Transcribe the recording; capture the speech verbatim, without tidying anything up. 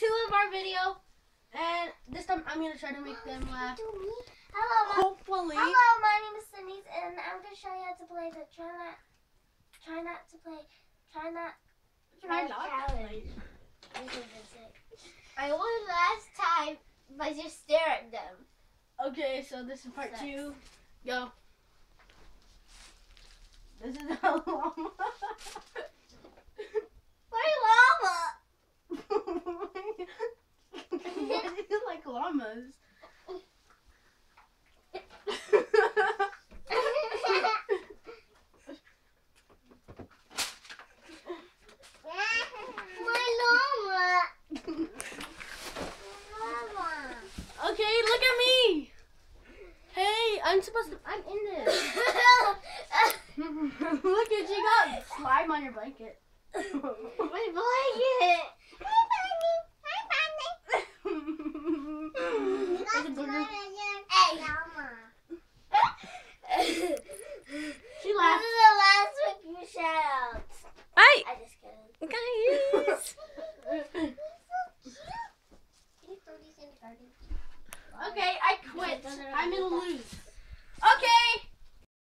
two of our video, and this time I'm gonna try to make them laugh. Hello, Hopefully. Hello, my name is Denise, and I'm gonna show you how to play the try not, try not to play, try not, Try not to challenge. play. I won last time, but just stare at them. Okay, so this is part Six. two. Go. This is a llama. My llama. Why do you like llamas? My llama. Llama. Okay, look at me. Hey, I'm supposed to. I'm in this. Look at you got slime on your blanket. My blanket. Hi, Bunny. Hi, Bunny. There's a booger. Hey, llama. She This laughed. is the last week you shout out. Hi, I just kidding. guys. Okay, I quit. I'm gonna lose. Okay.